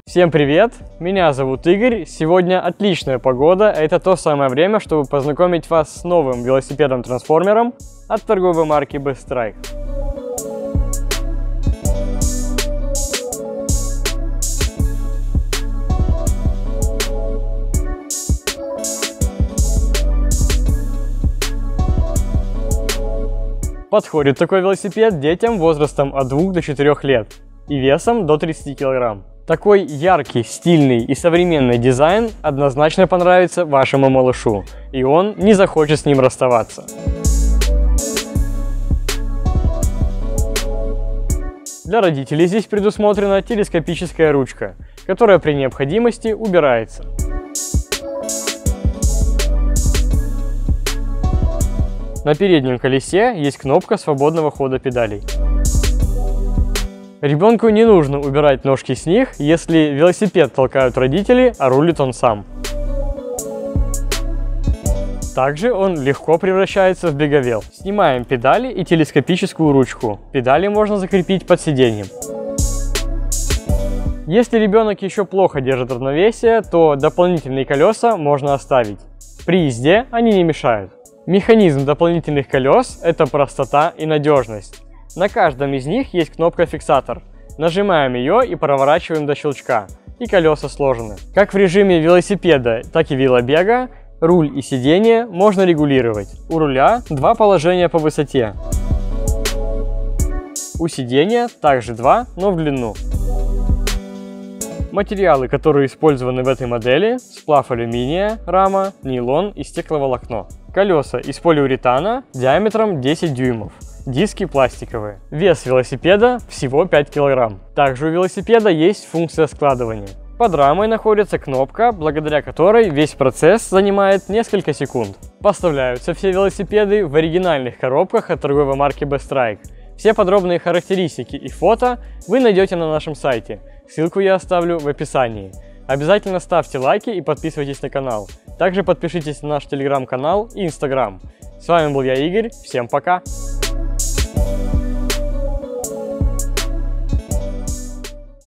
Всем привет! Меня зовут Игорь. Сегодня отличная погода. Это то самое время, чтобы познакомить вас с новым велосипедом-трансформером от торговой марки Bestrike. Подходит такой велосипед детям возрастом от 2 до 4 лет и весом до 30 кг. Такой яркий, стильный и современный дизайн однозначно понравится вашему малышу, и он не захочет с ним расставаться. Для родителей здесь предусмотрена телескопическая ручка, которая при необходимости убирается. На переднем колесе есть кнопка свободного хода педалей. Ребенку не нужно убирать ножки с них, если велосипед толкают родители, а рулит он сам. Также он легко превращается в беговел. Снимаем педали и телескопическую ручку. Педали можно закрепить под сиденьем. Если ребенок еще плохо держит равновесие, то дополнительные колеса можно оставить. При езде они не мешают. Механизм дополнительных колес – это простота и надежность. На каждом из них есть кнопка-фиксатор. Нажимаем ее и проворачиваем до щелчка, и колеса сложены. Как в режиме велосипеда, так и велобега, руль и сиденье можно регулировать. У руля два положения по высоте. У сиденья также два, но в длину. Материалы, которые использованы в этой модели: сплав алюминия, рама, нейлон и стекловолокно. Колеса из полиуретана диаметром 10 дюймов. Диски пластиковые. Вес велосипеда всего 5 кг. Также у велосипеда есть функция складывания. Под рамой находится кнопка, благодаря которой весь процесс занимает несколько секунд. Поставляются все велосипеды в оригинальных коробках от торговой марки Bestrike. Все подробные характеристики и фото вы найдете на нашем сайте. Ссылку я оставлю в описании. Обязательно ставьте лайки и подписывайтесь на канал. Также подпишитесь на наш телеграм-канал и инстаграм. С вами был я, Игорь. Всем пока!